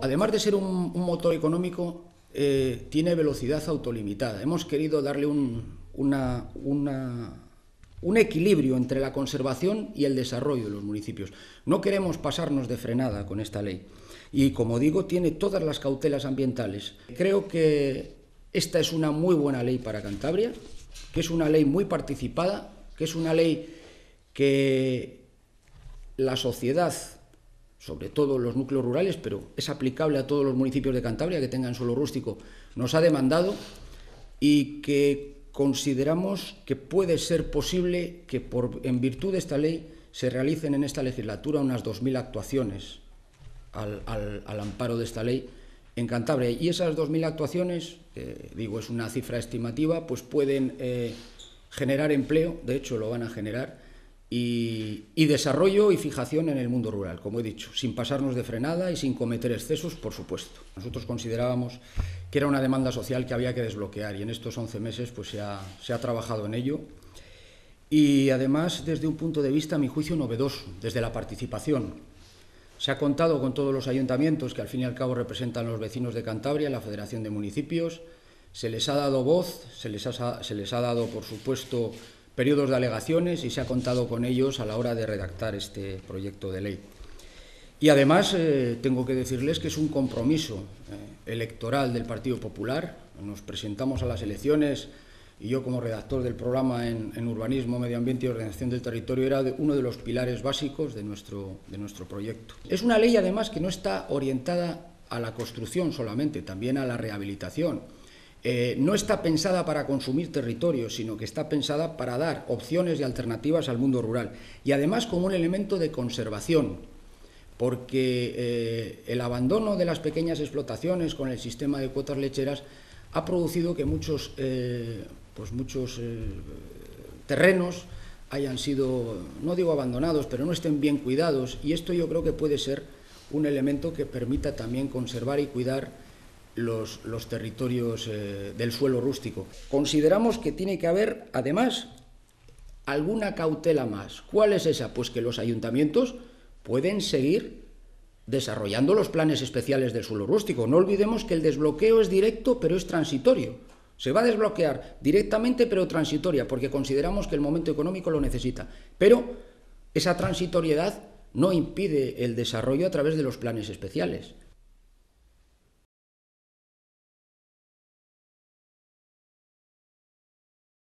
además de ser un motor económico, tiene velocidad autolimitada. Hemos querido darle un equilibrio entre la conservación y el desarrollo de los municipios. No queremos pasarnos de frenada con esta ley. Y, como digo, tiene todas las cautelas ambientales. Creo que esta es una muy buena ley para Cantabria, que es una ley muy participada, que es una ley que la sociedad, sobre todo los núcleos rurales, pero es aplicable a todos los municipios de Cantabria que tengan suelo rústico, nos ha demandado, y que consideramos que puede ser posible que en virtud de esta ley se realicen en esta legislatura unas 2.000 actuaciones al amparo de esta ley en Cantabria. Y esas 2.000 actuaciones, digo, es una cifra estimativa, pues pueden generar empleo, de hecho lo van a generar, y desarrollo y fijación en el mundo rural, como he dicho, sin pasarnos de frenada y sin cometer excesos, por supuesto. Nosotros considerábamos que era una demanda social que había que desbloquear, y en estos 11 meses pues se ha trabajado en ello. Y además, desde un punto de vista, a mi juicio, novedoso, desde la participación. Se ha contado con todos los ayuntamientos que al fin y al cabo representan a los vecinos de Cantabria, la Federación de Municipios. Se les ha dado voz, se les ha dado, por supuesto, periodos de alegaciones, y se ha contado con ellos a la hora de redactar este proyecto de ley. Y además tengo que decirles que es un compromiso electoral del Partido Popular. Nos presentamos a las elecciones y yo, como redactor del programa en Urbanismo, Medio Ambiente y Ordenación del Territorio, era uno de los pilares básicos de nuestro proyecto. Es una ley, además, que no está orientada a la construcción solamente, también a la rehabilitación. No está pensada para consumir territorio, sino que está pensada para dar opciones y alternativas al mundo rural. Y además como un elemento de conservación, porque el abandono de las pequeñas explotaciones con el sistema de cuotas lecheras ha producido que muchos terrenos hayan sido, no digo abandonados, pero no estén bien cuidados, y esto yo creo que puede ser un elemento que permita también conservar y cuidar los territorios del suelo rústico. Consideramos que tiene que haber, además, alguna cautela más. ¿Cuál es esa? Pues que los ayuntamientos pueden seguir desarrollando los planes especiales del suelo rústico. No olvidemos que el desbloqueo es directo, pero es transitorio. Se va a desbloquear directamente, pero transitoria, porque consideramos que el momento económico lo necesita. Pero esa transitoriedad no impide el desarrollo a través de los planes especiales.